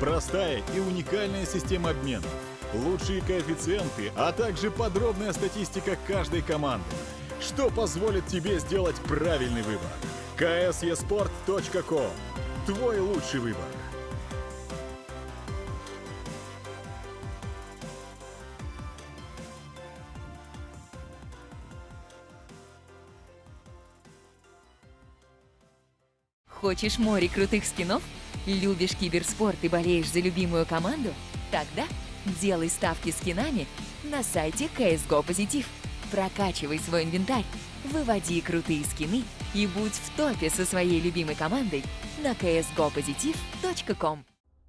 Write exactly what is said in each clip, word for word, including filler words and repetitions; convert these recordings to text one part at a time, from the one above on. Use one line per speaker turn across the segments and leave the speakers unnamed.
Простая и уникальная система обмена, лучшие коэффициенты, а также подробная статистика каждой команды, что позволит тебе сделать правильный выбор. ка эс и спорт точка ком. Твой лучший выбор.
Хочешь море крутых скинов? Любишь киберспорт и болеешь за любимую команду? Тогда делай ставки скинами на сайте си эс го Positive. Прокачивай свой инвентарь, выводи крутые скины и будь в топе со своей любимой командой на ка эс го позитив точка ком.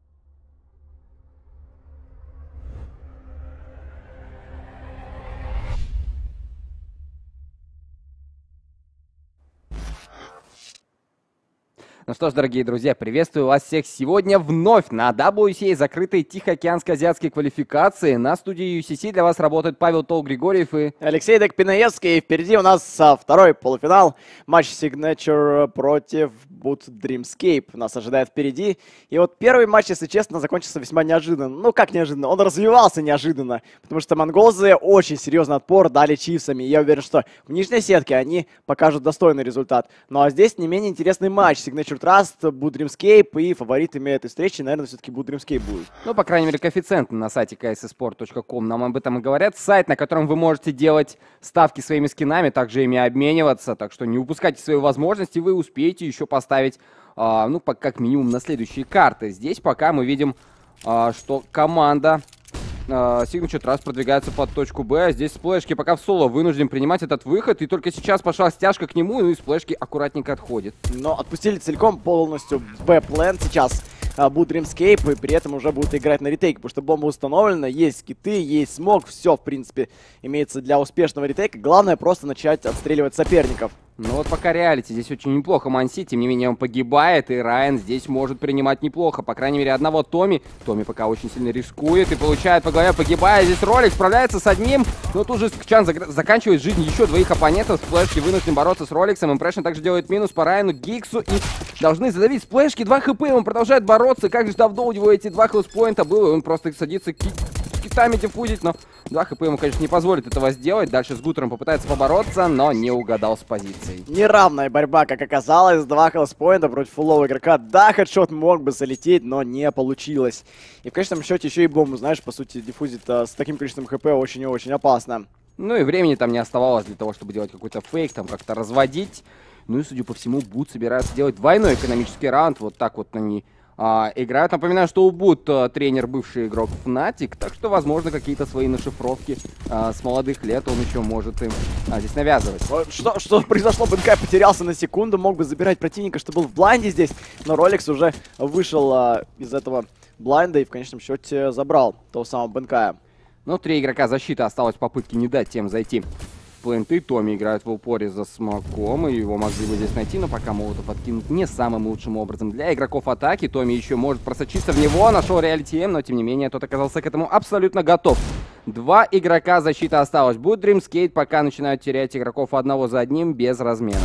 Ну что ж, дорогие друзья, приветствую вас всех сегодня вновь на дабл ю си эй закрытой Тихоокеанско-азиатской квалификации. На студии ю си си для вас работает Павел Тол Григорьев и
Алексей Декпинаевский. Впереди у нас а, второй полуфинал. Матч Signature против Boot Dreamscape нас ожидает впереди. И вот первый матч, если честно, закончился весьма неожиданно. Ну как неожиданно? Он развивался неожиданно, потому что монголзы очень серьезный отпор дали чифсами. И я уверен, что в нижней сетке они покажут достойный результат. Ну а здесь не менее интересный матч. Signature Trust, Boot Dreamscape, и фаворитами этой встречи, наверное, все-таки Boot Dreamscape будет.
Ну, по крайней мере, коэффициенты на сайте ка эс и спорт точка ком нам об этом и говорят. Сайт, на котором вы можете делать ставки своими скинами, также ими обмениваться. Так что не упускайте свои возможности, вы успеете еще поставить, а, ну, как минимум на следующие карты. Здесь пока мы видим, а, что команда Signature Trust продвигается под точку Б. Здесь сплэшки пока в соло вынужден принимать этот выход. И только сейчас пошла стяжка к нему, ну и сплэшки аккуратненько отходит.
Но отпустили целиком полностью Б-план сейчас Boot Dreamscape, и при этом уже будут играть на ретейке, потому что бомба установлена, есть скиты, есть смог, все, в принципе, имеется для успешного ретейка. Главное просто начать отстреливать соперников.
Ну вот пока реалити здесь очень неплохо Манси, тем не менее он погибает, и Райан здесь может принимать неплохо. По крайней мере, одного Томми. Томми пока очень сильно рискует и получает по голове, погибая. Здесь Ролик справляется с одним, но тут же Чан заканчивает жизнь еще двоих оппонентов. Сплэшки вынужден бороться с Роликсом. Импрэшн также делает минус по Райану, Гиксу, и должны задавить сплэшки. два хп, он продолжает бороться. Как же давно у него эти два хелспоинта было, он просто садится китами диффузить, но два хп ему, конечно, не позволит этого сделать. Дальше с Гутером попытается побороться, но не угадал с позицией.
Неравная борьба, как оказалось. Два хелспоинта против фуллового игрока. Да, хедшот мог бы залететь, но не получилось. И в конечном счете еще и бомбу, знаешь, по сути, диффузит а, с таким количеством хп очень и очень опасно.
Ну и времени там не оставалось для того, чтобы делать какой-то фейк, там как-то разводить. Ну и, судя по всему, Boot собирается делать двойной экономический раунд. Вот так вот они а, играют. Напоминаю, что у Boot а, тренер, бывший игрок Fnatic, так что, возможно, какие-то свои нашифровки а, с молодых лет он еще может им а, здесь навязывать.
Что, что произошло? БНК потерялся на секунду, мог бы забирать противника, что был в блайнде здесь, но Ролекс уже вышел а, из этого блайнда и в конечном счете забрал того самого БНК.
Ну, три игрока защиты, осталось попытки не дать тем зайти. Плейнты. Томми играет в упоре за смоком, и его могли бы здесь найти, но пока молотов подкинут не самым лучшим образом для игроков атаки. Томми еще может просочиться в него, нашел реалити эм, но тем не менее тот оказался к этому абсолютно готов. Два игрока защиты осталось. Boot Dreamscape пока начинают терять игроков одного за одним без разменов.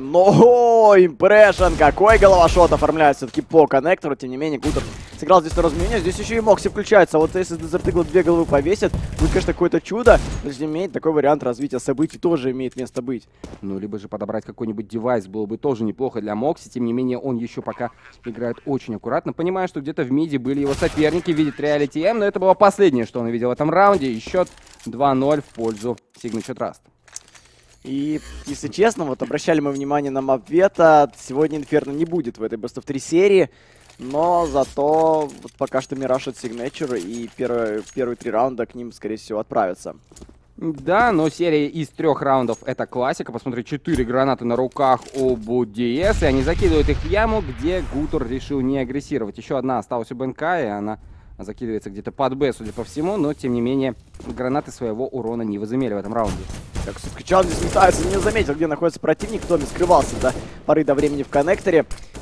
Но импрэшн, какой головошот оформляет все-таки по коннектору. Тем не менее, Гутер сыграл здесь на размене. Здесь еще и Мокси включается. Вот если Desert Eagle две головы повесит, будет, конечно, какое-то чудо. Но тем не менее, такой вариант развития событий тоже имеет место быть.
Ну, либо же подобрать какой-нибудь девайс было бы тоже неплохо для Мокси. Тем не менее, он еще пока играет очень аккуратно. Понимая, что где-то в миде были его соперники, видит реалити эм, но это было последнее, что он увидел в этом раунде. И счет два ноль в пользу Signature Trust.
И, если честно, вот обращали мы внимание на мапвета. Сегодня Инферно не будет в этой Best of три серии. Но зато вот пока что Мираж от Signature, и первые, первые три раунда к ним, скорее всего, отправятся.
Да, но серия из трех раундов — это классика. Посмотри, четыре гранаты на руках у ди эс, и они закидывают их в яму, где Гутер решил не агрессировать. Еще одна осталась у БНК, и она закидывается где-то под Б, судя по всему, но, тем не менее, гранаты своего урона не возымели в этом раунде.
Так, Скачан здесь метается, не заметил, где находится противник. Томми скрывался до поры до времени в коннекторе.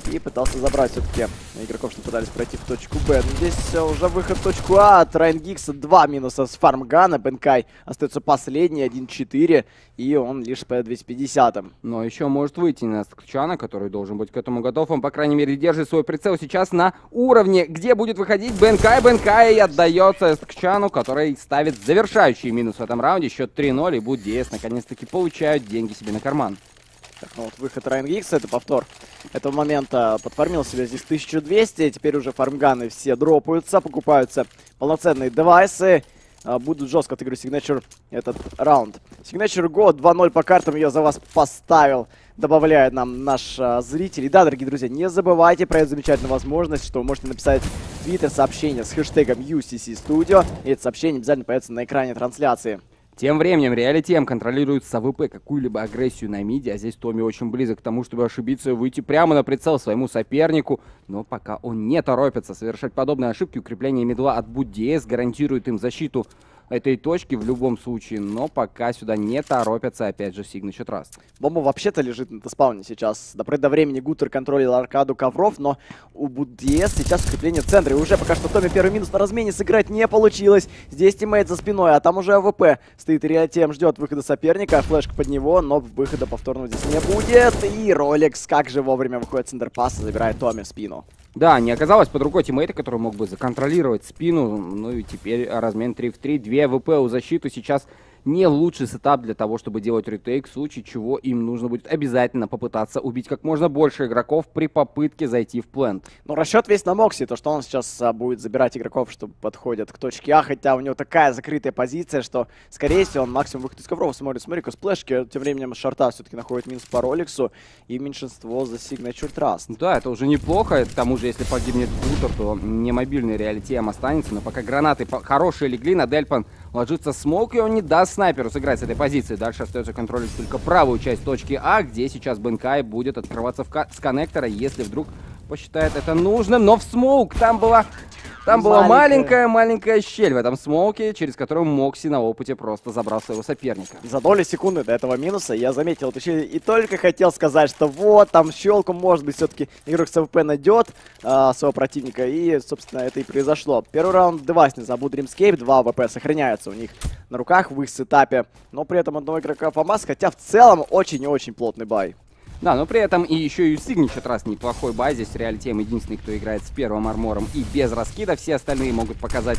И пытался забрать все-таки игроков, что пытались пройти в точку Б. Но здесь э, уже выход в точку А от Райан Гиггса. Два минуса с фармгана. Бенкай остается последний, один четыре. И он лишь по двести пятидесятым.
Но еще может выйти на Скчана, который должен быть к этому готов. Он, по крайней мере, держит свой прицел сейчас на уровне, где будет выходить Бенкай. Бенкай отдается Скчану, который ставит завершающий минус в этом раунде. Счет три ноль. И Бут ди эс наконец-таки получают деньги себе на карман.
Так, ну вот выход Райан Гиггса, это повтор этого момента. Подформил себя здесь тысячу двести. Теперь уже фармганы все дропаются, покупаются полноценные девайсы. А, будут жестко отыгрывать Signature этот раунд. Signature Go два ноль по картам, я за вас поставил. Добавляет нам наш а, зритель. И да, дорогие друзья, не забывайте про эту замечательную возможность, что вы можете написать в Twitter сообщение с хэштегом ю си си Studio. И это сообщение обязательно появится на экране трансляции.
Тем временем Reality эм контролирует с АВП какую-либо агрессию на миде, а здесь Томми очень близок к тому, чтобы ошибиться и выйти прямо на прицел своему сопернику. Но пока он не торопится совершать подобные ошибки, укрепление мидла от Бут ди эс гарантирует им защиту этой точки в любом случае, но пока сюда не торопятся, опять же, Signature Trust.
Бомба вообще-то лежит на теспауне сейчас. До поры до времени Гутер контролил аркаду ковров, но у Бут ди эс сейчас укрепление в центре. И уже пока что Томми первый минус на размене сыграть не получилось. Здесь тиммейт за спиной, а там уже АВП стоит. Reality эм ждет выхода соперника, флешка под него, но выхода повторного здесь не будет. И Ролекс как же вовремя выходит с эндерпасса, забирает Томми в спину.
Да, не оказалось под рукой тиммейта, который мог бы законтролировать спину. Ну и теперь размен три в три. Две АВП у защиты сейчас не лучший сетап для того, чтобы делать ретейк, в случае чего им нужно будет обязательно попытаться убить как можно больше игроков при попытке зайти в плент.
Ну, расчет весь на Мокси, то, что он сейчас а, будет забирать игроков, что подходят к точке А, хотя у него такая закрытая позиция, что, скорее всего, он максимум выход из ковров смотрит. Смотри-ка, сплэшки, тем временем шарта все-таки находит минус по Роликсу и меньшинство за Signature Trust.
Да, это уже неплохо, к тому же, если погибнет Гутер, то не мобильный Reality эм останется, но пока гранаты хорошие легли, на Дельпан ложится смоук, и он не даст снайперу сыграть с этой позиции. Дальше остается контролить только правую часть точки А, где сейчас Бенкай будет открываться в с коннектора, если вдруг посчитает это нужным. Но в смоук там была... Там была маленькая-маленькая щель в этом смоуке, через которую Мокси на опыте просто забрал своего соперника.
За доли секунды до этого минуса я заметил вот еще и только хотел сказать, что вот там щелку, может быть, все-таки игрок с АВП найдет а, своего противника, и, собственно, это и произошло. Первый раунд девайсный за Bud Dreamscape, два АВП сохраняются у них на руках в их сетапе, но при этом одного игрока ФАМАС, хотя в целом очень и очень плотный бай.
Да, но при этом и еще и Signature Trust неплохой бай. Здесь Reality эм единственный, кто играет с первым армором и без раскида. Все остальные могут показать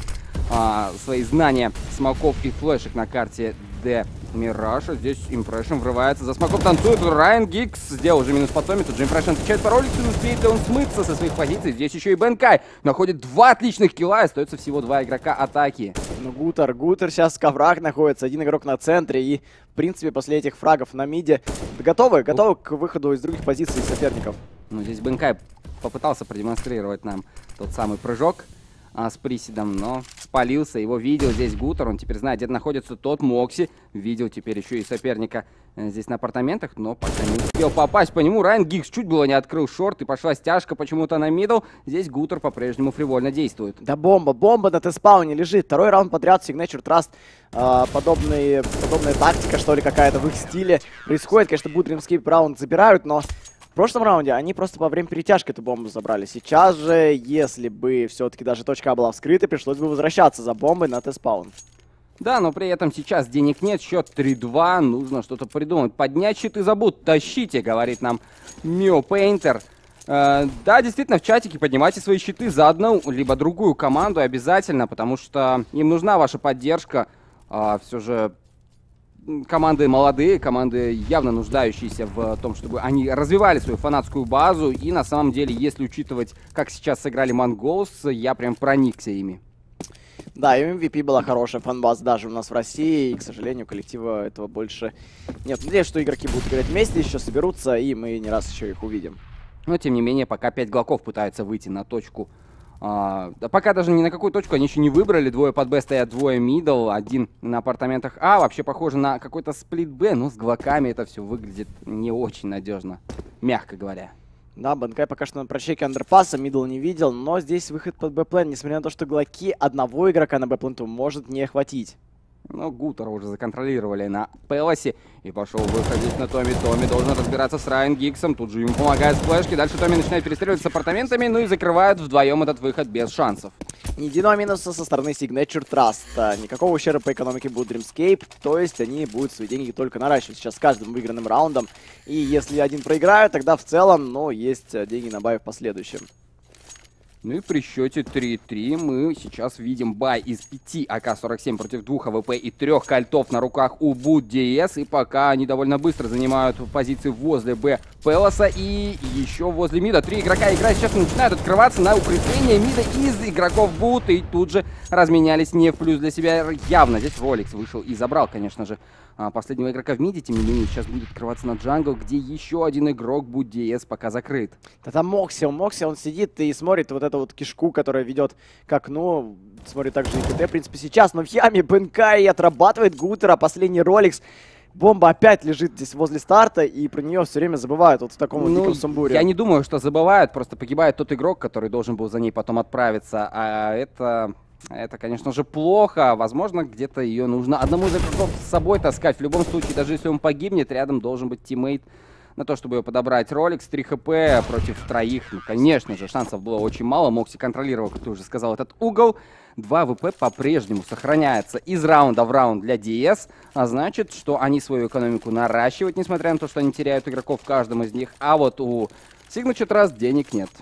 а, свои знания смоков и флешек на карте Д Мираша. Здесь Impression врывается за смоков, танцует. Райан Гиггс сделал уже минус по Томми. Тут же Impression отвечает по Роликсу. Успеет ли он смыться со своих позиций? Здесь еще и Бенкай находит два отличных килла. И остается всего два игрока атаки.
Ну, Гутер, Гутер сейчас в коврах находится. Один игрок на центре. И, в принципе, после этих фрагов на миде готовы, готовы к выходу из других позиций соперников.
Ну, здесь Бенкай попытался продемонстрировать нам тот самый прыжок а, с приседом, но спалился. Его видел здесь Гутер, он теперь знает, где находится тот Мокси. Видел теперь еще и соперника э, здесь на апартаментах, но пока не успел попасть по нему. Райан Гиггс чуть было не открыл шорт, и пошла стяжка почему-то на мидл. Здесь Гутер по-прежнему фривольно действует.
Да бомба, бомба на Т-спауне лежит. Второй раунд подряд Signature Trust. Э, подобный, подобная тактика, что ли, какая-то в их стиле происходит. Конечно, Bud Dreamscape раунд забирают, но в прошлом раунде они просто во время перетяжки эту бомбу забрали. Сейчас же, если бы все-таки даже точка А была вскрыта, пришлось бы возвращаться за бомбой на Т-спаун.
Да, но при этом сейчас денег нет, счет три два, нужно что-то придумать. Поднять щиты забудь, тащите, говорит нам Мио Пейнтер. Э, да, действительно, в чатике поднимайте свои щиты за одну, либо другую команду обязательно, потому что им нужна ваша поддержка. Э, все же команды молодые, команды явно нуждающиеся в том, чтобы они развивали свою фанатскую базу. И на самом деле, если учитывать, как сейчас сыграли Mongols, я прям проникся ими.
Да, и эм ви пи была хорошая фан-база даже у нас в России, и, к сожалению, коллектива этого больше нет. Надеюсь, что игроки будут играть вместе, еще соберутся, и мы не раз еще их увидим.
Но, тем не менее, пока пять глоков пытаются выйти на точку. А, да пока даже ни на какую точку они еще не выбрали. Двое под Б стоят, двое мидл, один на апартаментах А. Вообще похоже на какой-то сплит Б, но с глоками это все выглядит не очень надежно, мягко говоря.
Да, Бенкай пока что на прочеке андерпаса, мидл не видел, но здесь выход под Б-плен, несмотря на то, что глоки одного игрока на Б-пленту может не хватить.
Но Гутера уже законтролировали на Пелосе. И пошел выходить на Томми. Томми должен разбираться с Райан Гиггсом. Тут же ему помогает сплэшки. Дальше Томми начинает перестреливать с апартаментами. Ну и закрывают вдвоем этот выход без шансов.
Ни единого минуса со стороны Signature Trust. Никакого ущерба по экономике будет Dreamscape. То есть они будут свои деньги только наращивать сейчас с каждым выигранным раундом. И если один проиграют, тогда в целом, ну, есть деньги на бай в последующем.
Ну и при счете три-три мы сейчас видим бай из пяти А К сорок семь против двух А В П и трех кольтов на руках у Boot ди эс. И пока они довольно быстро занимают позиции возле Б Пелоса и еще возле мида. Три игрока играют сейчас начинают открываться на укрепление мида из игроков Boot. И тут же разменялись не в плюс для себя явно. Здесь Роликс вышел и забрал, конечно же, последнего игрока в миде. Тем не менее, сейчас будет открываться на джангл, где еще один игрок Boot ди эс пока закрыт.
Да там Мокси, Мокси, он сидит и смотрит вот эту вот кишку, которая ведет к окну. Смотрит также и КТ, в принципе, сейчас. Но в яме Бенкай отрабатывает Гутера, последний Роликс. Бомба опять лежит здесь возле старта, и про нее все время забывают вот в таком
ну,
вот диком сумбуре.
Я не думаю, что забывают, просто погибает тот игрок, который должен был за ней потом отправиться. А это... Это, конечно же, плохо. Возможно, где-то ее нужно одному из игроков с собой таскать. В любом случае, даже если он погибнет, рядом должен быть тиммейт на то, чтобы ее подобрать. Роликс, три Х П против троих. Ну, конечно же, шансов было очень мало. Мокси контролировал, как ты уже сказал, этот угол. два В П по-прежнему сохраняется из раунда в раунд для ди эс. А значит, что они свою экономику наращивают, несмотря на то, что они теряют игроков в каждом из них. А вот у Signature Trust денег нет.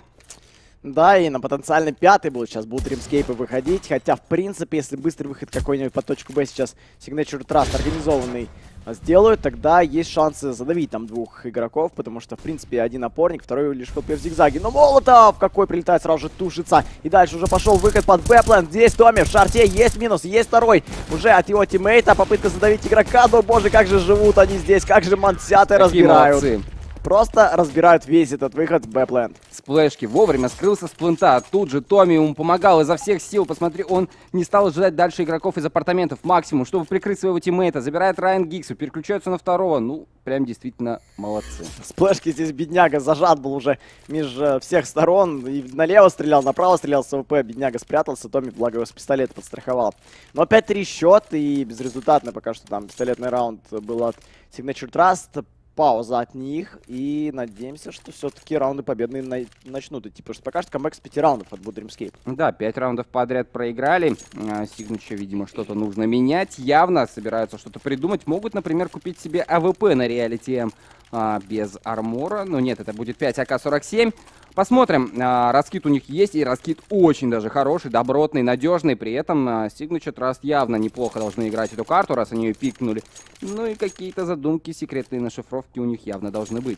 Да, и на потенциальный пятый будут сейчас будут Dreamscape выходить. Хотя, в принципе, если быстрый выход какой-нибудь по точку Б сейчас Signature Trust организованный сделают, тогда есть шансы задавить там двух игроков, потому что, в принципе, один опорник, второй лишь хп в зигзаге. Но Молотов какой прилетает, сразу же тушится. И дальше уже пошел выход под Бэплэнд. Здесь Томми в шарте, есть минус, есть второй. Уже от его тиммейта попытка задавить игрока. Но, боже, как же живут они здесь, как же мансяты разбирают.
Молодцы.
Просто разбирают весь этот выход в Бэпленд.
Сплэшки вовремя скрылся с плента. Тут же Томми ему помогал изо всех сил. Посмотри, он не стал ожидать дальше игроков из апартаментов максимум, чтобы прикрыть своего тиммейта. Забирает Райан Гиггса, переключаются на второго. Ну, прям действительно молодцы.
Сплэшки здесь бедняга зажат был уже меж всех сторон. И налево стрелял, направо стрелял с АВП. Бедняга спрятался, Томми, благо его с пистолета подстраховал. Но опять три счет и безрезультатно пока что там пистолетный раунд был от Signature Trust. Пауза от них, и надеемся, что все-таки раунды победные на начнут идти, потому что пока что камбэк с пяти раундов от Boot Dreamscape.
Да, пять раундов подряд проиграли. Signature, видимо, что-то нужно менять. Явно собираются что-то придумать. Могут, например, купить себе А В П на Reality эм а, без армора. Но нет, это будет пять А К сорок семь. Посмотрим. А, раскид у них есть, и раскид очень даже хороший, добротный, надежный. При этом а, Signature Trust явно неплохо должны играть эту карту, раз они ее пикнули. Ну и какие-то задумки, секретные нашифровки у них явно должны быть.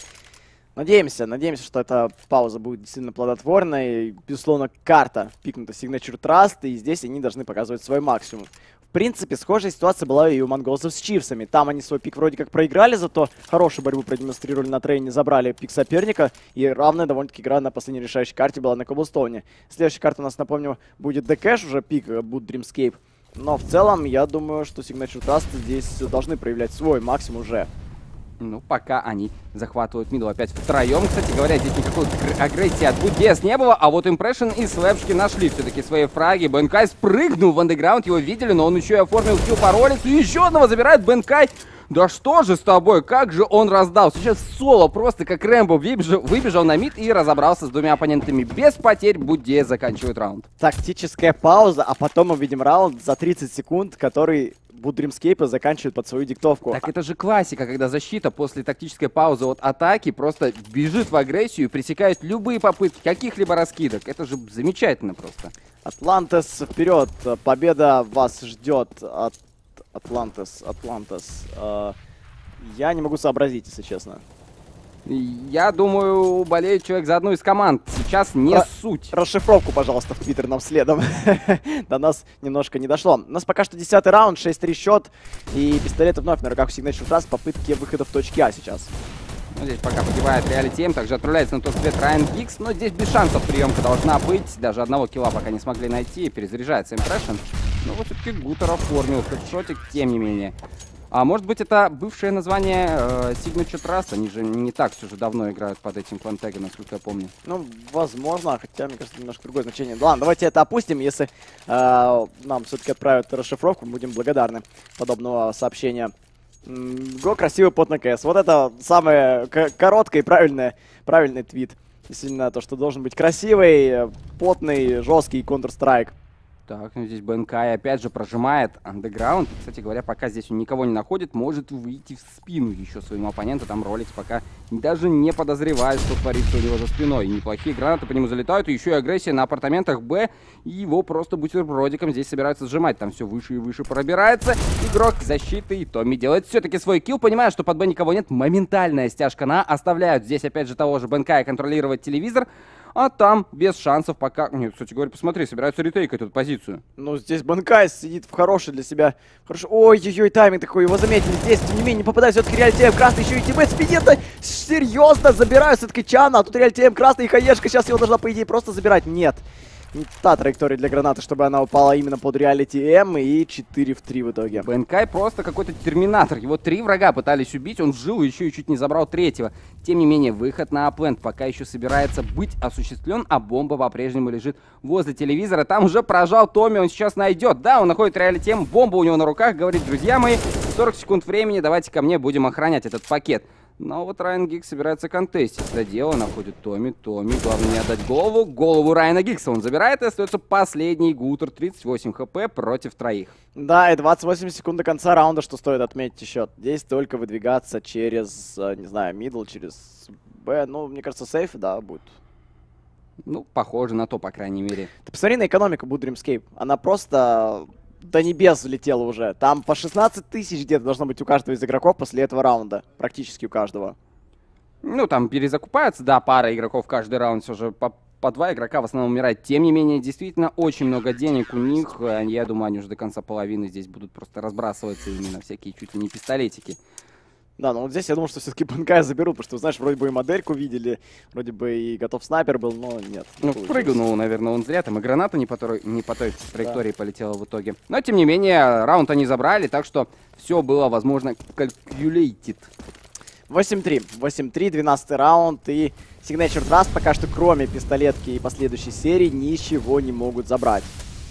Надеемся, надеемся, что эта пауза будет действительно плодотворной. Безусловно, карта пикнута Signature Trust, и здесь они должны показывать свой максимум. В принципе, схожая ситуация была и у монголцев с Чивсами. Там они свой пик вроде как проиграли, зато хорошую борьбу продемонстрировали на трейне, забрали пик соперника. И равная довольно-таки игра на последней решающей карте была на Коблстоуне. Следующая карта у нас, напомню, будет Дэкэш, уже пик Boot Dreamscape. Но в целом, я думаю, что Signature Trust здесь должны проявлять свой максимум уже.
Ну, пока они захватывают мидл опять втроем. Кстати говоря, здесь никакой агрессии от Boot ди эс не было, а вот Impression и Слэпшки нашли все-таки свои фраги. Бенкай спрыгнул в андеграунд, его видели, но он еще и оформил килл по Роликсу. И еще одного забирает Бенкай. Да что же с тобой, как же он раздал. Сейчас соло просто как Рэмбо выбежал, выбежал на мид и разобрался с двумя оппонентами. Без потерь Boot ди эс заканчивает раунд.
Тактическая пауза, а потом мы видим раунд за тридцать секунд, который Boot Dreamscape заканчивает под свою диктовку.
Так это же классика, когда защита после тактической паузы от атаки просто бежит в агрессию и пресекает любые попытки каких-либо раскидок. Это же замечательно просто.
Атлантес вперед, победа вас ждет от Атлантес, Атлантес. Э, я не могу сообразить, если честно.
Я думаю, болеет человек за одну из команд. Сейчас не
Ра
суть.
Расшифровку, пожалуйста, в Твиттер нам следом. До нас немножко не дошло. У нас пока что десятый раунд, шесть-три счет. И пистолеты вновь на руках у Signature Trust. Попытки выхода в точке А сейчас.
Ну, здесь пока погибает Reality эм, также отправляется на тот свет Райан Гиггс, но здесь без шансов приемка должна быть. Даже одного килла пока не смогли найти. Перезаряжается Impression. Но вот все-таки Гутер оформил хедшотик, тем не менее. А может быть, это бывшее название э, Signature Trust? Они же не так все же давно играют под этим флантегом, насколько я помню.
Ну, возможно, хотя, мне кажется, немножко другое значение. Ладно, давайте это опустим. Если э, нам все-таки отправят расшифровку, мы будем благодарны подобного сообщения. Го, красивый пот на КС. Вот это самое короткое и правильное, правильный твит. Действительно, то, что должен быть красивый, потный, жесткий Counter-Strike.
Так, ну здесь БНК опять же прожимает андеграунд. И, кстати говоря, пока здесь он никого не находит, может выйти в спину еще своему оппоненту. Там Роликс пока даже не подозревает, что творится у него за спиной. Неплохие гранаты по нему залетают. И еще и агрессия на апартаментах Б. И его просто бутербродиком здесь собираются сжимать. Там все выше и выше пробирается. Игрок защиты. И Томми делает все-таки свой килл. Понимая, что под Б никого нет. Моментальная стяжка на. Оставляют здесь опять же того же БНК и контролировать телевизор. А там без шансов пока... Нет, кстати говоря, посмотри, собираются ретейкать эту позицию.
Ну, здесь Банкай сидит в хороший для себя... Хороший... Ой-ой-ой, тайминг такой, его заметили здесь. Тем не менее, не попадает все-таки Реалити-М. Красный еще и тиммейт спидет. Серьезно, забираю все-таки Чана. А тут Реалити-М, красный и Хаешка. Сейчас его должна, по идее, просто забирать. Нет. Не та траектория для гранаты, чтобы она упала именно под Реалити-М. И четыре в три в итоге.
БНК просто какой-то терминатор. Его три врага пытались убить. Он жил еще и чуть не забрал третьего. Тем не менее, выход на аплент пока еще собирается быть осуществлен, а бомба по-прежнему лежит возле телевизора. Там уже прожал Томми, он сейчас найдет. Да, он находит Реалити-М, бомба у него на руках. Говорит: друзья мои, сорок секунд времени, давайте ко мне, будем охранять этот пакет. Но вот Райан Гиггс собирается контестить. За дело находит Томми. Томми, главное не отдать голову. Голову Райана Гиггса он забирает, и остается последний Гутер. тридцать восемь хп против троих.
Да, и двадцать восемь секунд до конца раунда, что стоит отметить еще. Здесь только выдвигаться через, не знаю, мидл, через Б. Ну, мне кажется, сейф, да, будет.
Ну, похоже на то, по крайней мере.
Ты посмотри на экономику Boot Dreamscape. Она просто до небес взлетела уже. Там по шестнадцать тысяч где-то должно быть у каждого из игроков после этого раунда. Практически у каждого.
Ну, там перезакупаются, да, пара игроков каждый раунд. Все же по, по два игрока в основном умирает. Тем не менее, действительно, очень много денег у них. Я думаю, они уже до конца половины здесь будут просто разбрасываться именно всякие чуть ли не пистолетики.
Да, но вот здесь я думал, что все-таки БНК заберут, потому что, знаешь, вроде бы и модельку видели, вроде бы и готов снайпер был, но нет.
Ну, прыгнул, наверное, он зря, там и граната не по той, не по той траектории да. полетела в итоге. Но, тем не менее, раунд они забрали, так что все было, возможно, calculated.
восемь три. восемь три, двенадцатый раунд, и Signature Trust пока что, кроме пистолетки и последующей серии, ничего не могут забрать.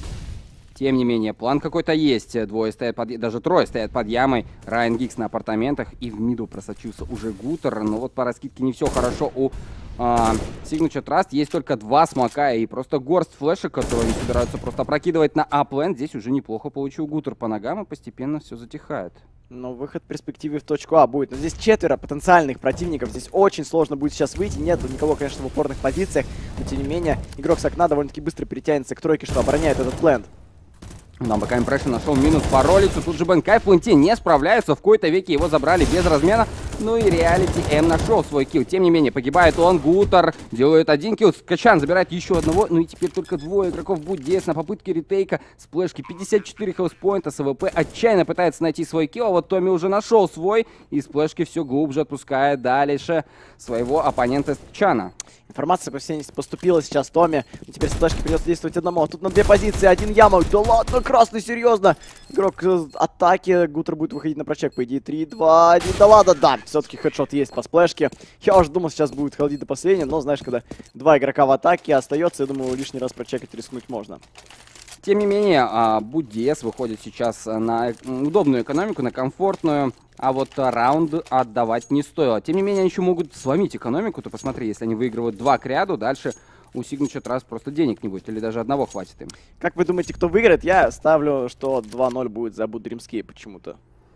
Тем не менее, план какой-то есть. Двое стоят под... Даже трое стоят под ямой. Райан Гиггс на апартаментах. И в миду просочился уже Гутер. Но вот по раскидке не все хорошо у а, Signature Trust. Есть только два смока и просто горсть флешек, которые они собираются просто опрокидывать на аплен. Здесь уже неплохо получил Гутер по ногам, и постепенно все затихает.
Но выход в перспективе в точку А будет. Но здесь четверо потенциальных противников. Здесь очень сложно будет сейчас выйти. Нет никого, конечно, в упорных позициях. Но тем не менее, игрок с окна довольно-таки быстро перетянется к тройке, что обороняет этот плент.
На БК Impression нашел минус по Роликсу. Тут же БНК в пленте не справляются. В какой-то веке его забрали без размена. Ну и Реалити-М нашел свой килл. Тем не менее, погибает он. Гутер делает один килл. Скачан забирает еще одного. Ну и теперь только двое игроков будет здесь на попытке ретейка. Сплэшки пятьдесят четыре хелспоинта. СВП отчаянно пытается найти свой килл. А вот Томми уже нашел свой. И сплэшки все глубже отпускает дальше своего оппонента Чана.
Информация по всей поступила сейчас Томми. Теперь сплэшки придется действовать одному. А тут на две позиции. Один яма. Да ладно, красный, серьезно. Игрок атаки. Гутер будет выходить на прочек. По идее, три, два, один. Да ладно, да. Все-таки хедшот есть по сплэшке. Я уже думал, сейчас будет холодить до последнего. Но, знаешь, когда два игрока в атаке остается, я думаю, лишний раз прочекать рискнуть можно.
Тем не менее, BootDS выходит сейчас на удобную экономику, на комфортную. А вот раунд отдавать не стоило. Тем не менее, они еще могут сломить экономику. Ты посмотри, если они выигрывают два к ряду, дальше у Signature Trust просто денег не будет. Или даже одного хватит им. Как
вы думаете, кто выиграет? Я ставлю, что два ноль будет за Boot Dreamscape почему-то.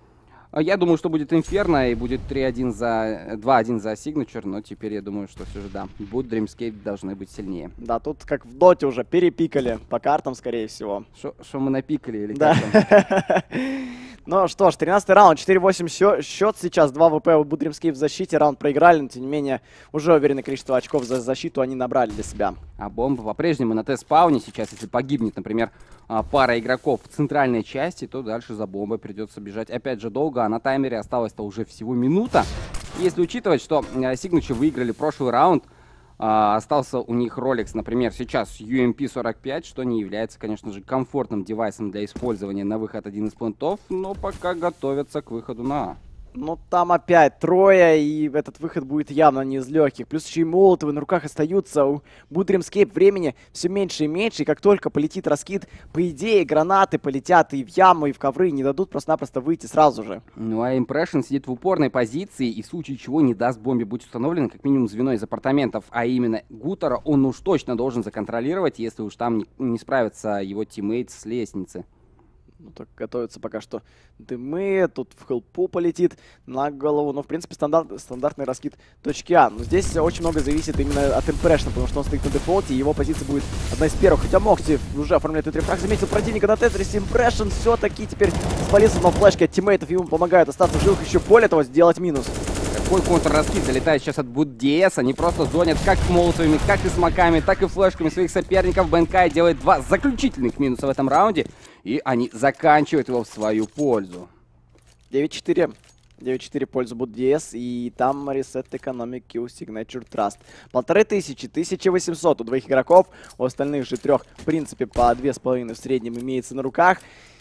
Я думаю, что будет Инферно и будет три один за... два один за Signature, но теперь я думаю, что все же да, Boot Dreamscape должны быть сильнее.
Да, тут как в доте уже перепикали по картам, скорее всего.
Что мы напикали или
да. Как ну что ж, тринадцатый раунд, четыре восемь счет сейчас, два ВП у Boot Dreamscape в защите, раунд проиграли, но тем не менее уже уверенное количество очков за защиту они набрали для себя.
А бомба по-прежнему на Т-спауне сейчас, если погибнет, например, пара игроков в центральной части, то дальше за бомбой придется бежать опять же долго, а на таймере осталось-то уже всего минута. Если учитывать, что Signature выиграли прошлый раунд А, остался у них Rolex, например, сейчас ю эм пи сорок пять, что не является, конечно же, комфортным девайсом для использования на выход один из плентов, но пока готовятся к выходу на А.
Ну, там опять трое, и этот выход будет явно не из легких. Плюс еще и молотовы на руках остаются. У Dreamscape времени все меньше и меньше, и как только полетит раскид, по идее, гранаты полетят и в яму, и в ковры, и не дадут просто-напросто выйти сразу же.
Ну, а Impression сидит в упорной позиции, и в случае чего не даст бомбе быть установлено как минимум звено из апартаментов, а именно Гутера он уж точно должен законтролировать, если уж там не, не справится его тиммейт с лестницы.
Ну, так готовятся пока что дымы, тут в хелпу полетит на голову. Но, в принципе, стандарт, стандартный раскид точки А. Но здесь очень много зависит именно от Impression, потому что он стоит на дефолте, и его позиция будет одна из первых. Хотя Мокси уже оформляет этот рефраг, заметил противника на тетрисе. Impression все-таки теперь спалился, но флешки от тиммейтов ему помогают остаться в живых, еще более того, сделать минус.
Какой контрраскид залетает сейчас от Буддиэс. Они просто зонят как молотовыми, как и смоками, так и флешками своих соперников. БНК делает два заключительных минуса в этом раунде. И они заканчивают его в свою пользу.
девять четыре. девять четыре в пользу Буддиэс. И там ресет экономики у Signature Trust. Полторы тысячи, тысяча восемьсот у двоих игроков. У остальных же трех, в принципе, по две с половиной в среднем имеется на руках.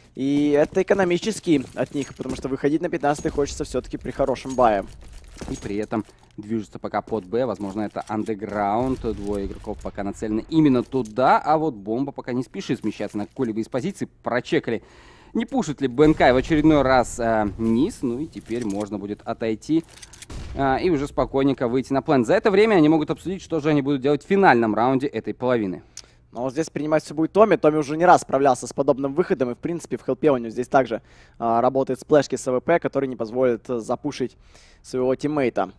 И это экономически от них, потому что выходить на пятнадцатый хочется все-таки при хорошем бае.
И при этом движется пока под Б. Возможно, это андеграунд. Двое игроков пока нацелены именно туда. А вот бомба пока не спешит смещаться на какой-либо из позиций. Прочекали, не пушит ли БНК в очередной раз э, низ. Ну и теперь можно будет отойти э, и уже спокойненько выйти на план. За это время они могут обсудить, что же они будут делать в финальном раунде этой половины.
Но вот здесь принимать все будет Томми. Томми уже не раз справлялся с подобным выходом. И, в принципе, в хелпе у него здесь также а, работает сплэшки с АВП, который не позволит а, запушить своего тиммейта.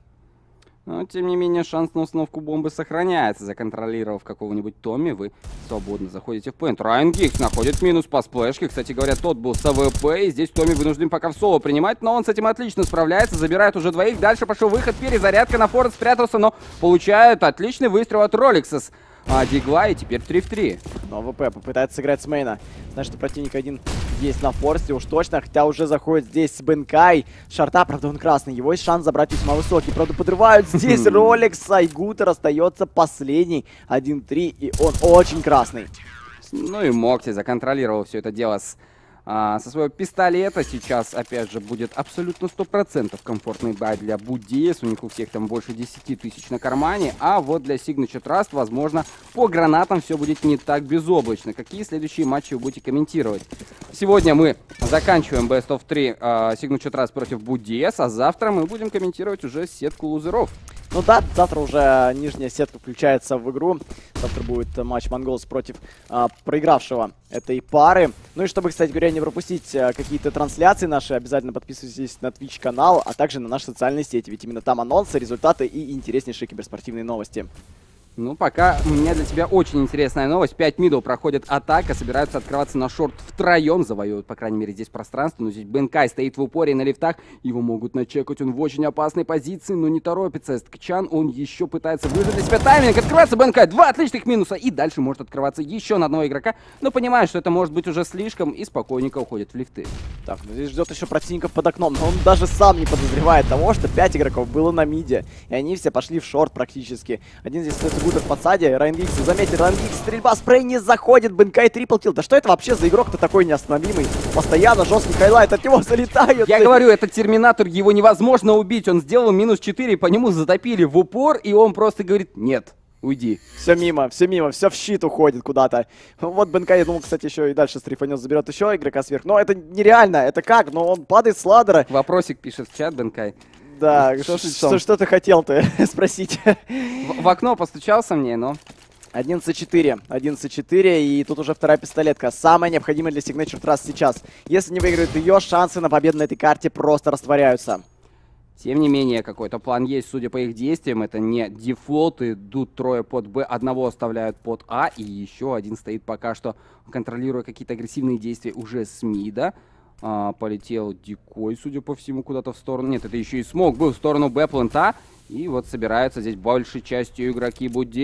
Но, тем не менее, шанс на установку бомбы сохраняется. Законтролировав какого-нибудь Томми, вы свободно заходите в плент. Райан Гикс находит минус по сплэшке. Кстати говоря, тот был с АВП. И здесь Томми вынужден пока в соло принимать. Но он с этим отлично справляется. Забирает уже двоих. Дальше пошел выход. Перезарядка на форвард спрятался. Но получает отличный выстрел от Роликса. А, Дигла, и теперь три в три.
Но АВП попытается сыграть с мейна. Знаешь, что противник один есть на форсте уж точно. Хотя уже заходит здесь с Бенкай. Шарта, правда, он красный. Его есть шанс забрать весьма высокий. Правда, подрывают здесь Ролекса. И Гутер остается последний. один три, и он очень красный.
Ну и Мокти законтролировал все это дело с... А, со своего пистолета. Сейчас, опять же, будет абсолютно сто процентов комфортный бай для Буддиэс. У них у всех там больше десяти тысяч на кармане. А вот для Signature Trust, возможно, по гранатам все будет не так безоблачно. Какие следующие матчи вы будете комментировать? Сегодня мы заканчиваем Best of три а, Signature Trust против Буддиэс, а завтра мы будем комментировать уже сетку лузеров.
Ну да, завтра уже нижняя сетка включается в игру. Завтра будет матч Mongols против а, проигравшего этой пары. Ну и чтобы, кстати говоря, не пропустить а, какие-то трансляции наши, обязательно подписывайтесь на Twitch канал, а также на наши социальные сети. Ведь именно там анонсы, результаты и интереснейшие киберспортивные новости.
Ну, пока у меня для тебя очень интересная новость. пять мидл проходит атака, собираются открываться на шорт втроем, завоевывают, по крайней мере, здесь пространство. Но здесь Бенкай стоит в упоре на лифтах, его могут начекать, он в очень опасной позиции, но не торопится. Ткчан, он еще пытается выжать для себя тайминг. Открывается Бенкай, два отличных минуса, и дальше может открываться еще на одного игрока, но понимает, что это может быть уже слишком, и спокойненько уходит в лифты.
Так, ну здесь ждет еще противников под окном, но он даже сам не подозревает того, что пять игроков было на миде, и они все пошли в шорт практически. Один здесь стоит Гутер в подсаде, Райан Гикс заметит, Райан Гикс, стрельба, спрей не заходит, Бенкай трипл килл. Да что это вообще за игрок-то такой неостановимый? Постоянно жесткий хайлайт, от него залетают.
Я говорю, этот терминатор, его невозможно убить, он сделал минус четыре, по нему затопили в упор, и он просто говорит, нет. Уйди.
Все мимо, все мимо, все в щит уходит куда-то. Вот Бенкай, я думал, кстати, еще и дальше стрифанет, заберет еще игрока сверх. Но это нереально, это как? Но он падает с ладдера.
Вопросик пишет в чат, Бенкай.
Да, что, что, что ты хотел-то спросить?
В, в окно постучался мне, но...
одиннадцать четыре, одиннадцать четыре, и тут уже вторая пистолетка. Самая необходимая для Signature Trust сейчас. Если не выиграют ее, шансы на победу на этой карте просто растворяются.
Тем не менее, какой-то план есть, судя по их действиям. Это не дефолт, идут трое под Б, одного оставляют под А, и еще один стоит пока что, контролируя какие-то агрессивные действия уже с мида. А, полетел Дикой, судя по всему, куда-то в сторону. Нет, это еще и смог был в сторону Б плента. И вот собираются здесь большей частью игроки Буддиэс.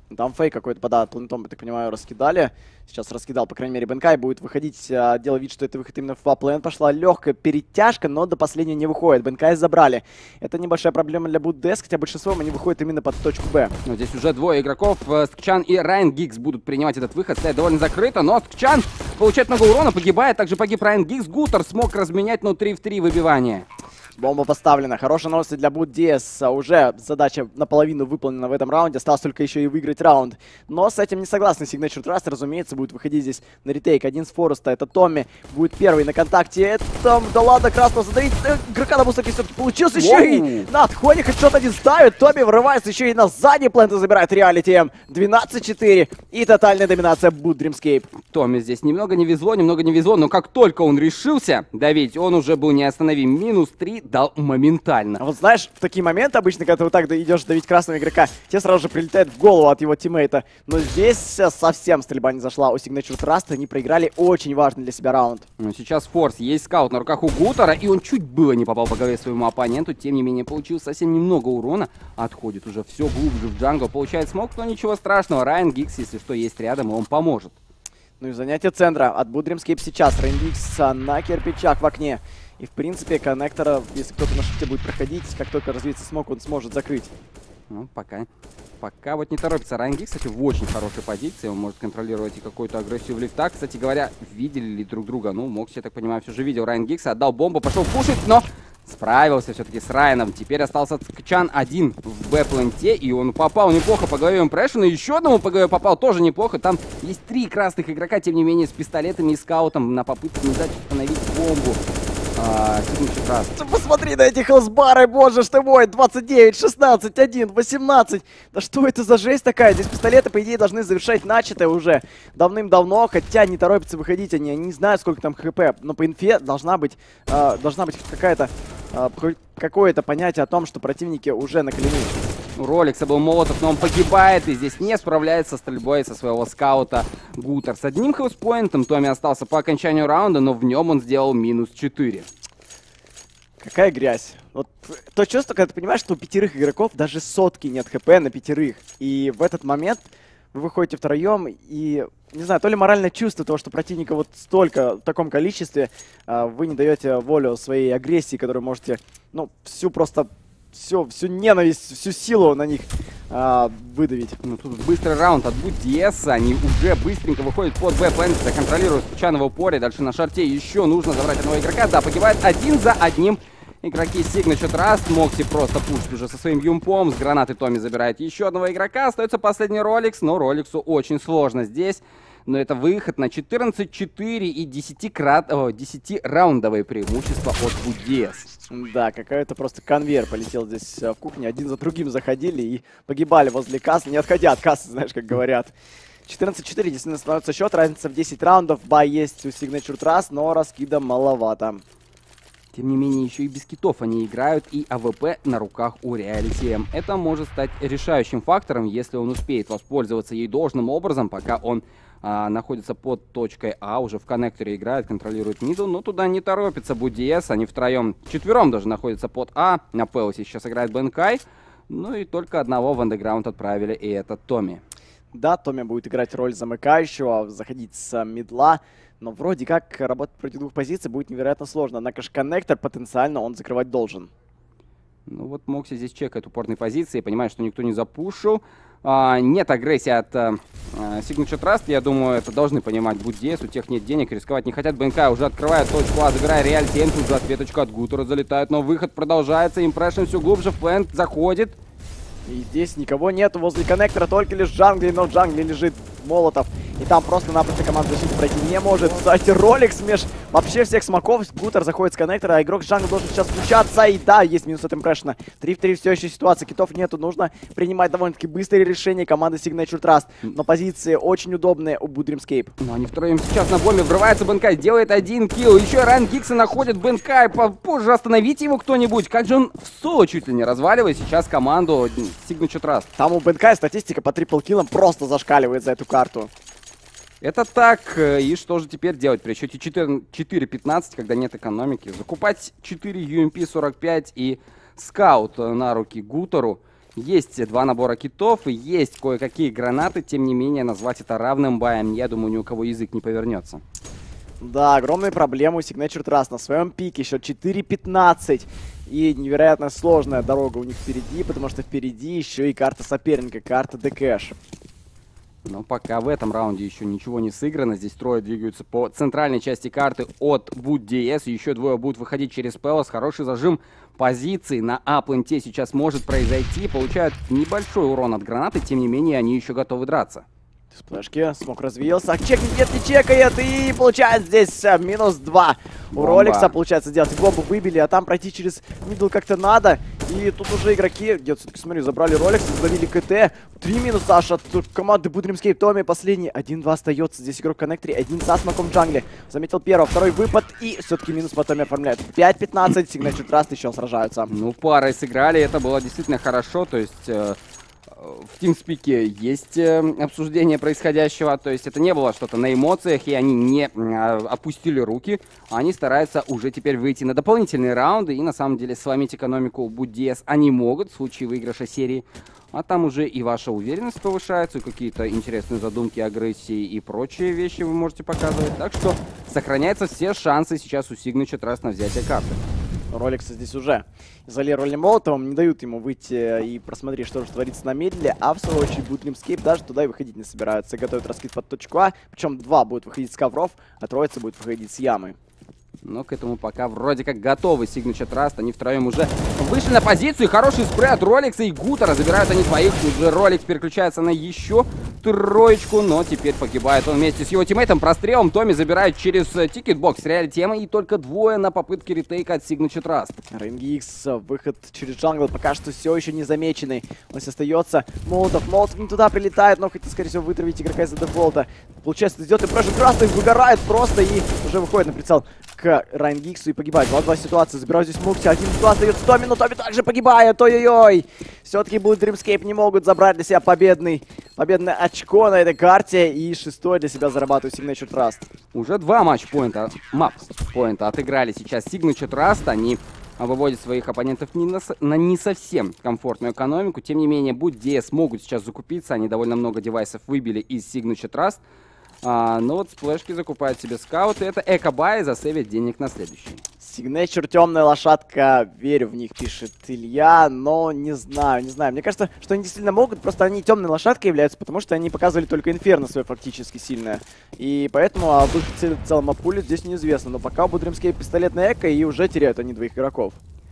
Там фейк какой-то под плентом, я так понимаю, раскидали. Сейчас раскидал, по крайней мере, Бенкай. Будет выходить, а, делать вид, что это выход именно в плент. Пошла легкая перетяжка, но до последнего не выходит. Бенкай забрали. Это небольшая проблема для Буддес, хотя большинством они выходят именно под точку Б.
Но здесь уже двое игроков. Скчан и Райан Гиггс будут принимать этот выход. Стоит довольно закрыто, но Скчан получает много урона, погибает. Также погиб Райан Гиггс. Гутер смог разменять, но три в три выбивание.
Бомба поставлена. Хорошие новости для Буддес. Уже задача наполовину выполнена в этом раунде. Осталось только еще и выиграть раунд. Но с этим не согласны Signature Trust. Разумеется, будет выходить здесь на ретейк. Один с Фореста. Это Томми. Будет первый на контакте. Это, да ладно, красного задавить. Игрока на бустерке все-таки получился. Еще и на отходе хедшот один ставит. Томми врывается еще и на задний плент и забирает реалити. двенадцать четыре. И тотальная доминация Boot Dreamscape.
Томми здесь немного не везло, немного не везло. Но как только он решился давить, он уже был неостановим. Минус три. Дал моментально.
А вот знаешь, в такие моменты обычно, когда ты вот так идешь давить красного игрока, тебе сразу же прилетает в голову от его тиммейта. Но здесь совсем стрельба не зашла. У Signature Trust они проиграли очень важный для себя раунд.
Ну, сейчас форс. Есть скаут на руках у Гутера, и он чуть было не попал по голове своему оппоненту. Тем не менее, получил совсем немного урона. Отходит уже все глубже в джангл. Получает смог, но ничего страшного. Райан Гиггс, если что, есть рядом, и он поможет.
Ну и занятие центра от Boot Dreamscape сейчас. Райан Гиггс на кирпичах в окне. И, в принципе, коннектора, если кто-то на шифте будет проходить, как только развеется смог, он сможет закрыть.
Ну, пока. Пока вот не торопится. Райан Гиггс, кстати, в очень хорошей позиции. Он может контролировать и какую-то агрессию в лифтах. Кстати говоря, видели ли друг друга? Ну, Мокси, я так понимаю, все же видел. Райан Гиггс отдал бомбу, пошел пушить, но справился все-таки с Райаном. Теперь остался Скчан один в Б-пленте, и он попал неплохо по голове импрессиона. Еще одному по голове попал тоже неплохо. Там есть три красных игрока, тем не менее, с пистолетами и скаутом на попытке не дать установить бомбу. А,
посмотри на эти хелсбары, боже ж ты мой, двадцать девять, шестнадцать, один, восемнадцать. Да что это за жесть такая? Здесь пистолеты, по идее, должны завершать начатое уже давным-давно, хотя не торопятся выходить они. Они не знают, сколько там хп, но по инфе должна быть, э, должна быть какая-то, э, какое-то понятие о том, что противники уже накалены.
У Ролекса был молотов, но он погибает, и здесь не справляется с стрельбой со своего скаута Гутер. С одним хелспоинтом Томми остался по окончанию раунда, но в нем он сделал минус четыре.
Какая грязь. Вот то чувство, когда ты понимаешь, что у пятерых игроков даже сотки нет хп на пятерых. И в этот момент вы выходите втроем, и, не знаю, то ли моральное чувство того, что противника вот столько, в таком количестве, вы не даете волю своей агрессии, которую можете, ну, всю просто... Всю, всю ненависть, всю силу на них а, выдавить.
Ну, тут быстрый раунд от Буддес. Они уже быстренько выходят под Б-плент, контролируют Скчана в упоре. Дальше на шарте еще нужно забрать одного игрока. Да, погибает один за одним. Игроки Signature Trust. Мокси просто пушит уже со своим юмпом. С гранаты Томми забирает еще одного игрока. Остается последний Ролекс, но Ролексу очень сложно здесь. Но это выход на четырнадцать четыре и десятираундовое преимущество от Буддес.
Да, какая-то просто конвейер полетел здесь в кухне. Один за другим заходили и погибали возле кассы, не отходя от кассы, знаешь, как говорят. четырнадцать четыре, действительно становится счет, разница в десять раундов. Бай есть у Signature Trust, но раскида маловато.
Тем не менее, еще и без китов они играют, и АВП на руках у Reality M. Это может стать решающим фактором, если он успеет воспользоваться ей должным образом, пока он а, находится под точкой А, уже в коннекторе играет, контролирует мидл, но туда не торопится Буддес. Они втроем, четвером даже находятся под А. На Пелосе сейчас играет Бенкай. Ну и только одного в андеграунд отправили, и это Томми.
Да, Томми будет играть роль замыкающего, заходить с мидла. Но вроде как работать против двух позиций будет невероятно сложно. Однако же коннектор потенциально он закрывать должен.
Ну вот Мокси здесь чекает упорные позиции, понимает, что никто не запушил. А, нет агрессии от а, Signature Trust, я думаю, это должны понимать Буддес, у тех нет денег, рисковать не хотят. БНК уже открывает точку А, забирая Reality M, тут же ответочка от Гутера залетает, но выход продолжается, импрессион все глубже, в плент заходит.
И здесь никого нету возле коннектора, только лишь джангли, но в джангле лежит Молотов. И там просто-напросто команда защиты пройти не может. Кстати, Ролекс меж вообще всех смоков. Гутер заходит с коннектора, а игрок с джангла должен сейчас включаться. И да, есть минус от импрессиона. три в три все еще ситуация. Китов нету, нужно принимать довольно-таки быстрые решения команды Signature Trust. Но позиции очень удобные у Boot Dreamscape.
Но они втроем сейчас на бомбе, врывается Бенкай, делает один килл. Еще Райан Гиггса находит Бенкай. Позже остановите его кто-нибудь. Как же он в соло чуть ли не разваливает сейчас команду Signature Trust.
Там у Бенкай статистика по трипл киллам просто зашкаливает за эту карту.
Это так, и что же теперь делать при счете четыре пятнадцать, когда нет экономики? Закупать четыре ю эм пи сорок пять и скаут на руки Гутеру Есть два набора китов и есть кое-какие гранаты. Тем не менее, назвать это равным боем, я думаю, ни у кого язык не повернется.
Да, огромные проблемы у Signature Trust на своем пике, счет четыре пятнадцать. И невероятно сложная дорога у них впереди, потому что впереди еще и карта соперника, карта Дэкэш.
Но пока в этом раунде еще ничего не сыграно. Здесь трое двигаются по центральной части карты от BootDS. Еще двое будут выходить через Пелос. Хороший зажим позиций на А-пленте сейчас может произойти. Получают небольшой урон от гранаты, тем не менее они еще готовы драться.
Сплэшки, смог развеялся, чекнет, нет, не чекает, и получает здесь а, минус два. У
Бомба.
Ролекса получается сделать. Бомбу выбили, а там пройти через мидл как-то надо. И тут уже игроки, где-то все-таки, смотри, забрали Ролекса, задавили КТ. Три минуса аж от команды Dreamscape. Томми последний. один-два остается. Здесь игрок в коннекторе, один со смоком в джангле. Заметил первого, второй выпад, и все-таки минус по Томми оформляют. пять пятнадцать, Signature Trust еще сражаются.
Ну, парой сыграли, это было действительно хорошо, то есть... Э В TeamSpeak есть э, обсуждение происходящего, то есть это не было что-то на эмоциях, и они не э, опустили руки, они стараются уже теперь выйти на дополнительные раунды, и на самом деле сломить экономику BootDS они могут в случае выигрыша серии, а там уже и ваша уверенность повышается, и какие-то интересные задумки, агрессии и прочие вещи вы можете показывать, так что сохраняются все шансы сейчас у Signature Trust на взятие карты.
Ролекса здесь уже изолировали молотовым, не дают ему выйти и просмотреть, что же творится на медле, а в свою очередь будет Dreamscape даже туда и выходить не собираются. Готовят раскид под точку А, причем два будут выходить с ковров, а троица будет выходить с ямы.
Но к этому пока вроде как готовы Signature Trust. Они втроем уже вышли на позицию. Хороший спрей от Ролекса и Гутера. Забирают они своих. Уже Ролекс переключается на еще троечку. Но теперь погибает он вместе с его тиммейтом. Прострелом Томми забирает через тикетбокс. Реаль тема. И только двое на попытке ретейка от Signature Trust.
Рейнгикс, выход через джангл пока что все еще не замеченный. Он остается. Молотов. Молотов не туда прилетает, но хоть, скорее всего, вытравить игрока из-за дефолта. Получается, идет и Прэшер красный выгорает просто и уже выходит на прицел к Райнгиксу и погибает. два-два ситуация. Забирают здесь Мукси. один-два остается Томми, но Томми также погибает. Ой-ой-ой. Все-таки будет Dreamscape не могут забрать для себя победный, победное очко на этой карте. И шестое для себя зарабатывает Signature Trust.
Уже два матч-поинта, мап-поинта отыграли сейчас Signature Trust. Они выводят своих оппонентов не на, на не совсем комфортную экономику. Тем не менее, BootDS могут сейчас закупиться. Они довольно много девайсов выбили из Signature Trust. А, но вот сплэшки закупают себе скауты. Это эко-бай, засейвят денег на следующий.
Signature, темная лошадка, верю в них, пишет Илья, но не знаю, не знаю. Мне кажется, что они действительно могут, просто они темной лошадкой являются, потому что они показывали только Инферно свое фактически сильное. И поэтому об их в целом опуле здесь неизвестно. Но пока у Dreamscape пистолет на эко, и уже теряют они двоих игроков.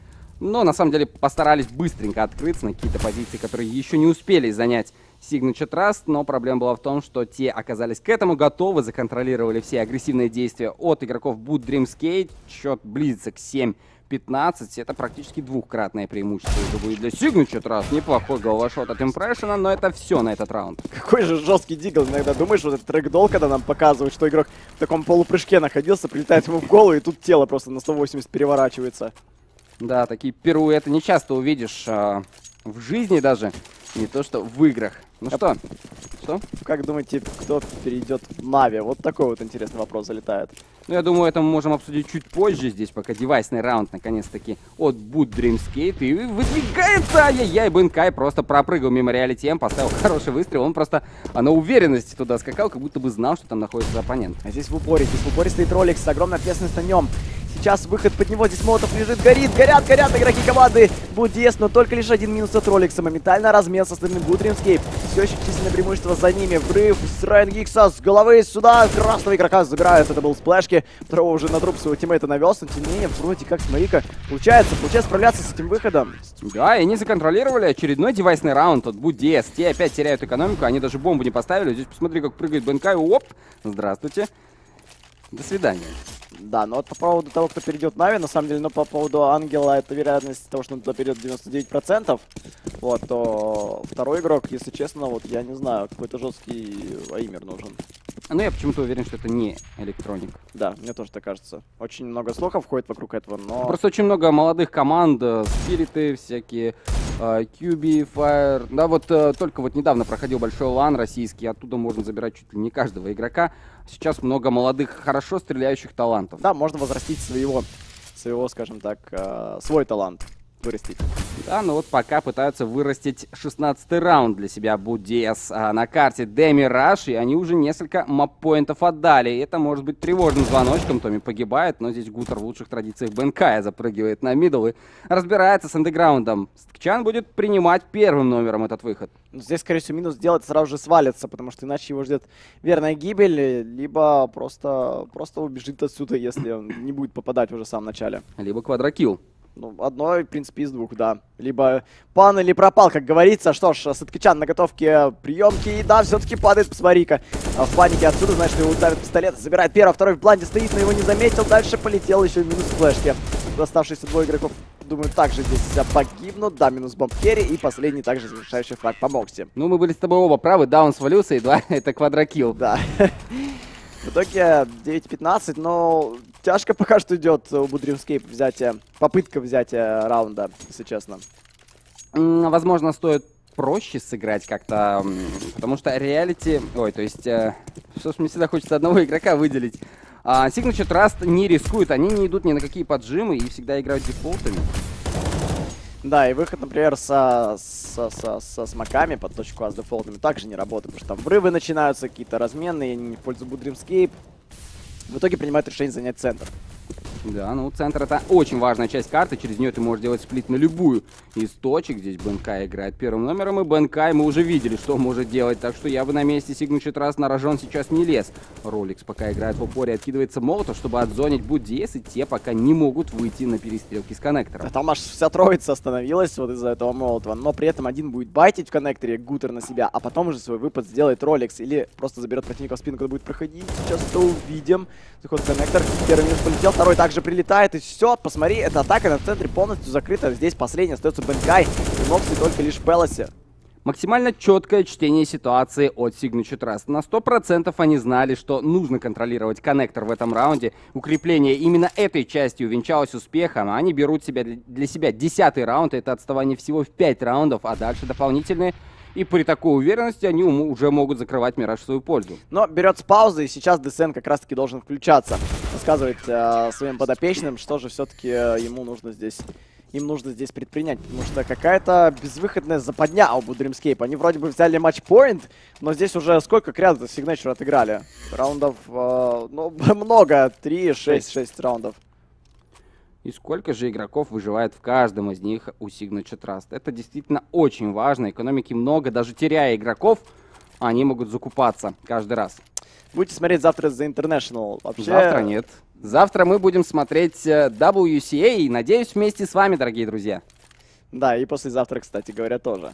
Но на самом деле постарались быстренько открыться на какие-то позиции, которые еще не успели занять Signature Trust, но проблема была в том, что те оказались к этому готовы, законтролировали все агрессивные действия от игроков Boot Dreamscape. Счет близится к семь пятнадцать. Это практически двухкратное преимущество уже будет для Signature Trust. Неплохой головошот от Impression, но это все на этот раунд. Какой
же жесткий дигл. Иногда думаешь, вот этот трекдол, когда нам показывают, что игрок в таком полупрыжке находился, прилетает ему в голову, и тут тело просто на сто восемьдесят переворачивается.
Да, такие пируэты не часто увидишь а, в жизни даже, не то что в играх. Ну а что? Что?
Как думаете, кто перейдет в Нави? Вот такой вот интересный вопрос залетает.
Ну, я думаю, это мы можем обсудить чуть позже здесь, пока девайсный раунд наконец-таки от Boot Dreamscape. И выдвигается! Ай-яй-яй, Бенкай просто пропрыгал мимо реалити, поставил хороший выстрел. Он просто а, на уверенности туда скакал, как будто бы знал, что там находится оппонент.
А здесь в упоре, здесь в упоре стоит Ролекс, огромная ответственность на нем. Сейчас выход под него, здесь молотов лежит, горит, горят, горят игроки команды BootDS, но только лишь один минус от Ролекса. Моментально размен со стороны Boot Dreamscape. Все еще численное преимущество за ними. Врыв с Райнгикса с головы сюда. Красного игрока забирают. Это был сплэшки. Второго уже на труп своего тиммейта навез. Но тем не менее, вроде как, смотри-ка, получается, получается справляться с этим выходом.
Да, и они законтролировали очередной девайсный раунд от BootDS. Те опять теряют экономику, они даже бомбу не поставили. Здесь посмотри, как прыгает Бенкай. Оп! Здравствуйте. До свидания.
Да, но вот по поводу того, кто перейдет Нави, на самом деле, но по поводу Ангела, это вероятность того, что он туда перейдет девяносто девять процентов. Вот, то второй игрок, если честно, вот я не знаю, какой-то жесткий Аимер нужен.
Ну, я почему-то уверен, что это не электроник.
Да, мне тоже так кажется. Очень много слухов ходит вокруг этого, но...
Просто очень много молодых команд, спириты, всякие, Кьюби, Fire. Да, вот только вот недавно проходил большой лан российский, оттуда можно забирать чуть ли не каждого игрока. Сейчас много молодых, хорошо стреляющих талантов.
Да, можно возрастить своего, своего, скажем так, свой талант. вырастить.
Да, но вот пока пытаются вырастить шестнадцатый раунд для себя Будес а, на карте Демираж, и они уже несколько маппоинтов отдали. И это может быть тревожным звоночком. Томми погибает, но здесь Гутер в лучших традициях Бенкая запрыгивает на мидл и разбирается с андеграундом. Стыкчан будет принимать первым номером этот выход.
Здесь, скорее всего, минус делать сразу же свалится, потому что иначе его ждет верная гибель, либо просто, просто убежит отсюда, если он не будет попадать уже в самом начале.
Либо квадрокилл.
Ну, одно, в принципе, из двух, да. Либо пан или пропал, как говорится. Что ж, Сыткачан на готовке приемки. И да, все-таки падает, посмотри-ка. В панике отсюда, значит, его ударит пистолет. Забирает первого, второй в бланде стоит, но его не заметил. Дальше полетел еще минус флешки. Оставшиеся двое игроков, думаю, также здесь погибнут. Да, минус бомб керри. И последний также завершающий фраг по Мокси.
Ну, мы были с тобой оба правы. Да, он свалился, и два это квадрокилл.
Да. В итоге девять пятнадцать, но тяжко пока что идет у Dreamscape взятие, попытка взятия раунда, если честно.
Возможно, стоит проще сыграть как-то, потому что реалити... Ой, то есть, э, что ж, мне всегда хочется одного игрока выделить. А, Signature Trust не рискует, они не идут ни на какие поджимы и всегда играют дефолтами.
Да, и выход, например, со, со, со, со смоками под точку А с дефолтами также не работает, потому что там врывы начинаются, какие-то разменные, они не в пользу Dreamscape. В итоге принимают решение занять центр.
Да, ну центр — это очень важная часть карты, через нее ты можешь делать сплит на любую из точек. Здесь Бенкай играет первым номером, и Бенкай мы уже видели, что может делать, так что я бы на месте Signature Trust на рожон сейчас не лез. Роликс пока играет в упоре, откидывается молотов, чтобы отзонить Будес, и те пока не могут выйти на перестрелки с коннектором.
Да, там аж вся троица остановилась вот из-за этого молотова, но при этом один будет байтить в коннекторе, Гутер на себя, а потом уже свой выпад сделает Роликс, или просто заберет противника в спину, когда будет проходить. Сейчас это увидим. Заход в коннектор, первый минус полетел, второй также прилетает, и все, посмотри, эта атака на центре полностью закрыта. Здесь последний остается Бенкай, и Мокси только лишь в Пелосе.
Максимально четкое чтение ситуации от Signature Trust. На сто процентов они знали, что нужно контролировать коннектор в этом раунде. Укрепление именно этой частью увенчалось успехом. Они берут себя для себя десятый раунд. Это отставание всего в пять раундов, а дальше дополнительные. И при такой уверенности они уже могут закрывать Мираж в свою пользу. Но
берет с паузы, и сейчас ДСН как раз-таки должен включаться. Рассказывать э, своим подопечным, что же все-таки э, ему нужно здесь... Им нужно здесь предпринять, потому что какая-то безвыходная западня у Dreamscape. Они вроде бы взяли матч-поинт, но здесь уже сколько к ряду Signature отыграли? Раундов, э, ну, много, три, шесть, шесть раундов.
И сколько же игроков выживает в каждом из них у Signature Trust. Это действительно очень важно. Экономики много, даже теряя игроков, они могут закупаться каждый раз.
Будете смотреть завтра за International? Вообще...
Завтра нет. Завтра мы будем смотреть дабл ю си эй и, надеюсь, вместе с вами, дорогие друзья.
Да, и послезавтра, кстати говоря, тоже.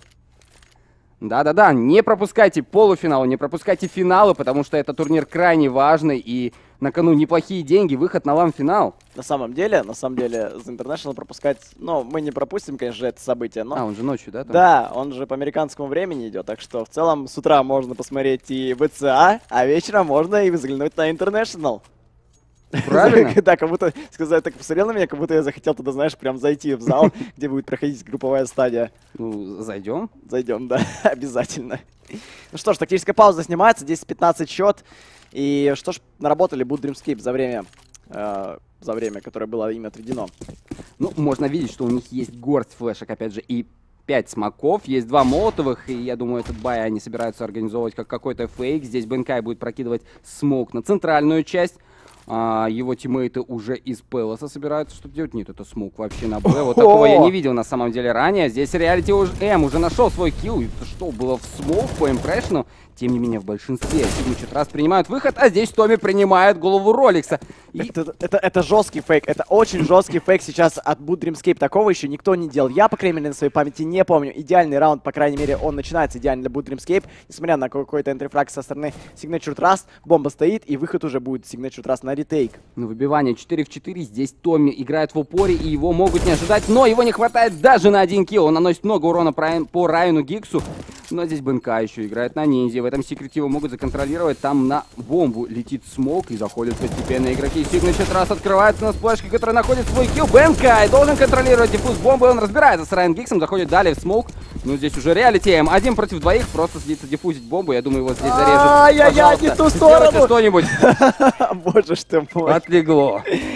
Да-да-да, не пропускайте полуфиналы, не пропускайте финалы, потому что это турнир крайне важный, и на кону неплохие деньги, выход на лам-финал.
На самом деле, на самом деле, за International пропускать, ну, мы не пропустим, конечно, это событие, но...
А, он же ночью, да? Там?
Да, он же по американскому времени идет, так что в целом с утра можно посмотреть и вэ цэ а, а вечером можно и взглянуть на International.
Правильно?
Да, как будто, сказать, так посмотрел на меня, как будто я захотел туда, знаешь, прям зайти в зал, где будет проходить групповая стадия.
Ну, зайдем?
Зайдем, да, обязательно. Ну что ж, тактическая пауза снимается, десять пятнадцать счет. И что ж, наработали будут Dreamscape за время, э, за время, которое было им отведено.
Ну, можно видеть, что у них есть горсть флешек, опять же, и пять смоков, есть два молотовых, и я думаю, этот бай они собираются организовывать как какой-то фейк. Здесь Бенкай будет прокидывать смок на центральную часть. А, его тиммейты уже из Пелоса собираются что делать. Нет, это смок вообще на Б. Вот такого я не видел на самом деле ранее. Здесь Reality уже, М уже нашел свой килл. Это что, было в смок по импрессиону? Тем не менее, в большинстве Signature Trust принимают выход, а здесь Томми принимает голову Роликса. И...
Это, это, это жесткий фейк, это очень жесткий фейк сейчас от Boot Dreamscape. Такого еще никто не делал. Я, по крайней мере, на своей памяти не помню. Идеальный раунд, по крайней мере, он начинается идеально для Boot Dreamscape. Несмотря на какой-то энтрифраг со стороны Signature Trust, бомба стоит, и выход уже будет Signature Trust на ретейк.
Ну, выбивание четыре в четыре. Здесь Томми играет в упоре, и его могут не ожидать, но его не хватает даже на один килл. Он наносит много урона по Райану Гиксу. Но здесь БНК еще играет на ниндзя. В этом секрете его могут законтролировать. Там на бомбу летит смок и заходят постепенно игроки. Signature Trust открывается на сплэшке, который находит свой килл. БНК должен контролировать диффуз бомбы. Он разбирается с Райан Гиксом, заходит далее в смок. Ну здесь уже реалити М. Один против двоих. Просто сидится диффузить бомбу. Я думаю, его здесь зарежут.
Ай-яй-яй, не ту сторону!
Что-нибудь.
Боже ж ты мой.
Отлегло.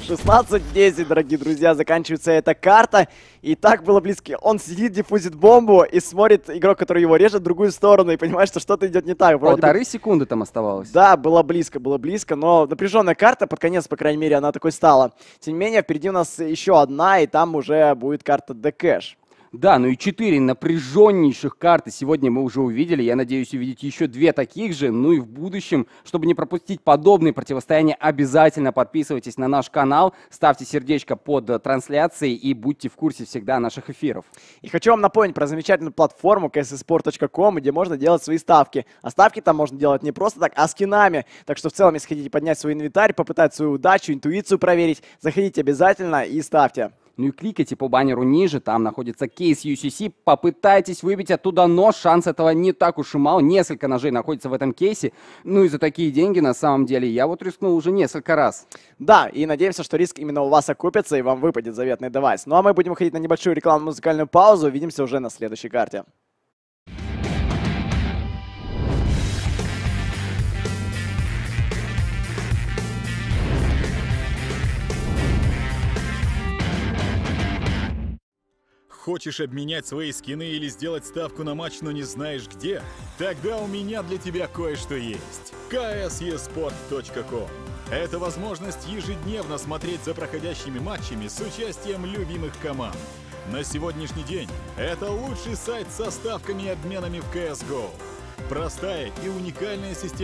шестнадцать десять, дорогие друзья, заканчивается эта карта. И так было близко. Он сидит, диффузит бомбу и смотрит игрок, который его режет, в другую сторону и понимает, что что-то идет не так. Вроде
Полторы
бы...
секунды там оставалось.
Да, было близко, было близко, но напряженная карта, под конец, по крайней мере, она такой стала. Тем не менее, впереди у нас еще одна, и там уже будет карта Дэкэш.
Да, ну и четыре напряженнейших карты сегодня мы уже увидели. Я надеюсь увидеть еще две таких же. Ну и в будущем, чтобы не пропустить подобные противостояния, обязательно подписывайтесь на наш канал, ставьте сердечко под трансляцией и будьте в курсе всегда наших эфиров.
И хочу вам напомнить про замечательную платформу кей эс спорт точка ком, где можно делать свои ставки. А ставки там можно делать не просто так, а скинами. Так что в целом, если хотите поднять свой инвентарь, попытать свою удачу, интуицию проверить, заходите обязательно и ставьте.
Ну и кликайте по баннеру ниже, там находится кейс ю си си, попытайтесь выбить оттуда нож, шанс этого не так уж и мал, несколько ножей находится в этом кейсе, ну и за такие деньги на самом деле я вот рискнул уже несколько раз.
Да, и надеемся, что риск именно у вас окупится и вам выпадет заветный девайс. Ну а мы будем уходить на небольшую рекламную музыкальную паузу, увидимся уже на следующей карте.
Хочешь обменять свои скины или сделать ставку на матч, но не знаешь где? Тогда у меня для тебя кое-что есть. кей эс и спорт точка ком. Это возможность ежедневно смотреть за проходящими матчами с участием любимых команд. На сегодняшний день это лучший сайт со ставками и обменами в си эс го. Простая и уникальная система.